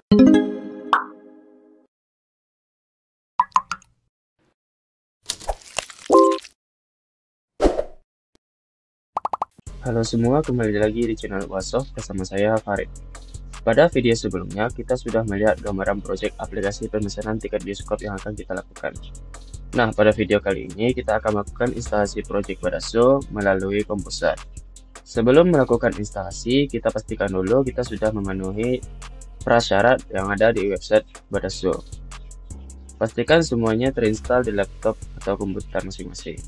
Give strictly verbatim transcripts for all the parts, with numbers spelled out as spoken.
Halo semua, kembali lagi di channel Wasoft bersama saya Farid. Pada video sebelumnya, kita sudah melihat gambaran proyek aplikasi pemesanan tiket bioskop yang akan kita lakukan. Nah, pada video kali ini kita akan melakukan instalasi proyek Badaso melalui komposer. Sebelum melakukan instalasi, kita pastikan dulu kita sudah memenuhi prasyarat yang ada di website Badaso. Pastikan semuanya terinstall di laptop atau komputer masing-masing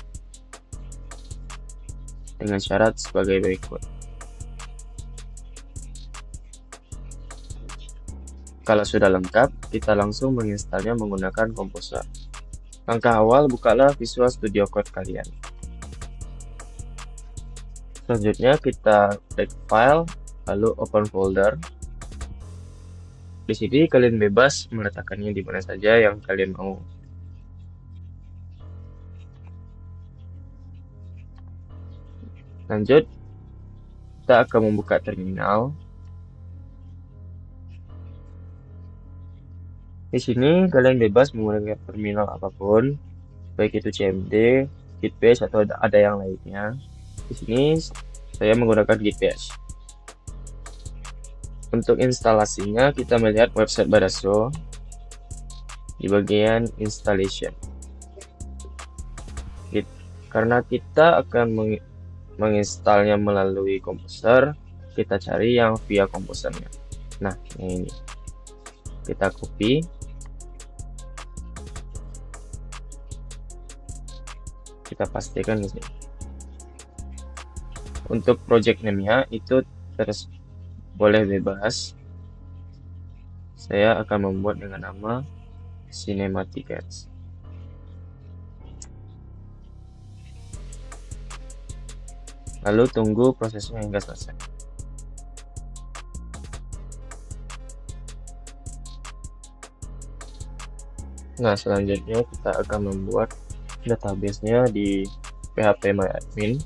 dengan syarat sebagai berikut. Kalau sudah lengkap, kita langsung menginstalnya menggunakan komposer. Langkah awal, bukalah Visual Studio Code kalian. Selanjutnya kita klik file, lalu open folder. Di sini kalian bebas meletakkannya di mana saja yang kalian mau. Lanjut, kita akan membuka terminal. Di sini kalian bebas menggunakan terminal apapun, baik itu C M D, Git Bash atau ada yang lainnya. Di sini saya menggunakan Git Bash. Untuk instalasinya kita melihat website Badaso di bagian installation. Karena kita akan meng menginstalnya melalui komposer, kita cari yang via komposernya. Nah, ini kita copy, kita pastikan di sini. Untuk project name-nya itu terus boleh bebas. Saya akan membuat dengan nama Cinema Tickets. Lalu tunggu prosesnya hingga selesai. Nah, selanjutnya kita akan membuat database-nya di phpMyAdmin.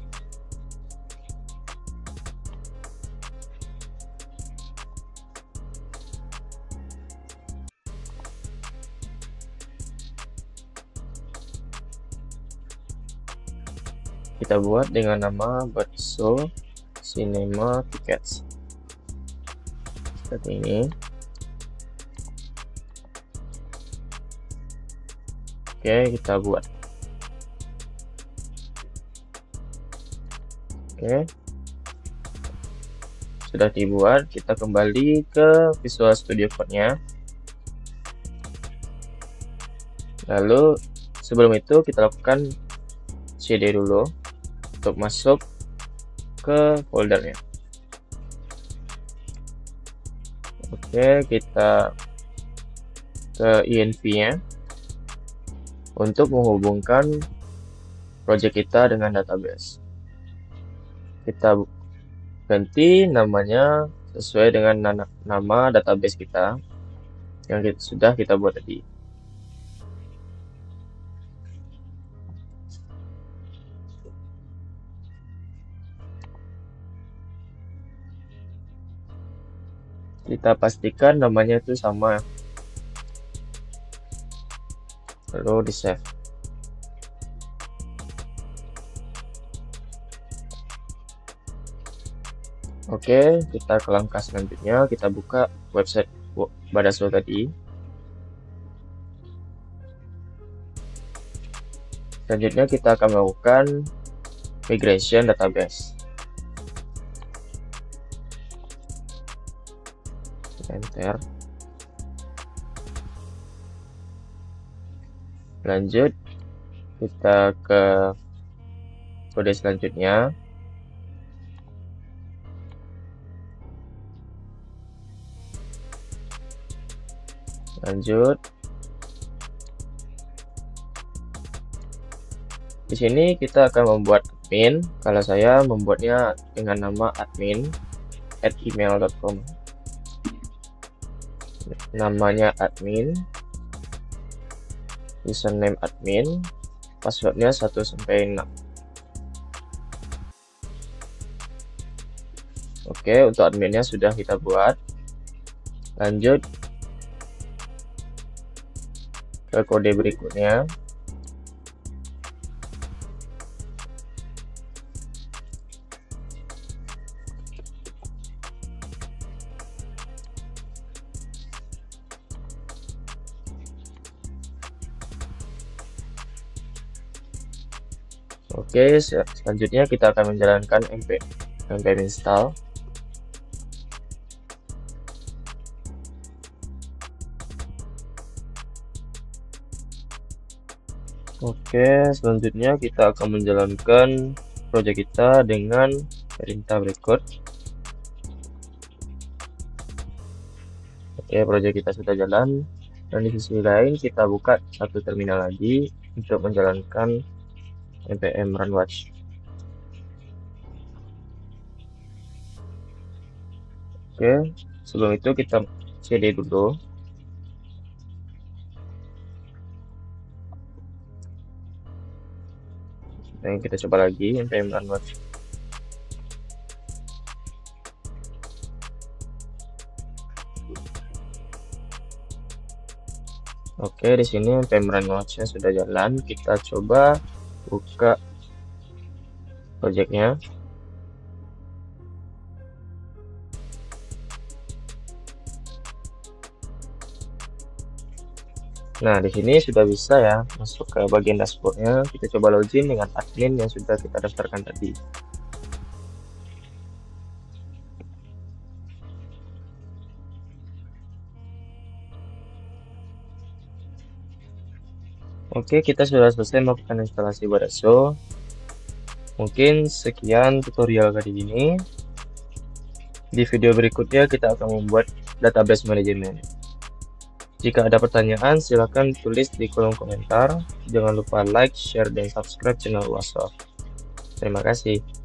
Kita buat dengan nama Badaso Cinema Tickets seperti ini. Oke, kita buat. Oke, sudah dibuat. Kita kembali ke Visual Studio Code-nya. Lalu sebelum itu kita lakukan C D dulu untuk masuk ke foldernya. Oke, kita ke I N V-nya untuk menghubungkan project kita dengan database. Kita ganti namanya sesuai dengan nama database kita yang kita, sudah kita buat tadi. Kita pastikan namanya itu sama, lalu di save. Oke, kita ke langkah selanjutnya. Kita buka website Badaso tadi. Selanjutnya kita akan melakukan migration database. Enter. Lanjut, kita ke kode selanjutnya. Lanjut, di sini kita akan membuat admin. Kalau saya membuatnya dengan nama admin at email dot com. Namanya admin, username admin, passwordnya satu sampai enam. Oke, untuk adminnya sudah kita buat. Lanjut ke kode berikutnya. Oke, selanjutnya kita akan menjalankan npm install. Oke, selanjutnya kita akan menjalankan project kita dengan perintah berikut. Oke, project kita sudah jalan, dan di sisi lain kita buka satu terminal lagi untuk menjalankan npm run watch. Oke, sebelum itu kita cd dulu. Dan kita coba lagi npm run watch. Oke, di sini npm run watch-nya sudah jalan. Kita coba buka project-nya. Nah, di sini sudah bisa ya masuk ke bagian dashboard-nya. Kita coba login dengan admin yang sudah kita daftarkan tadi. Oke, kita sudah selesai melakukan instalasi Badaso. Mungkin sekian tutorial kali ini. Di video berikutnya kita akan membuat database manajemen. Jika ada pertanyaan, silakan tulis di kolom komentar. Jangan lupa like, share, dan subscribe channel Wasoft. Terima kasih.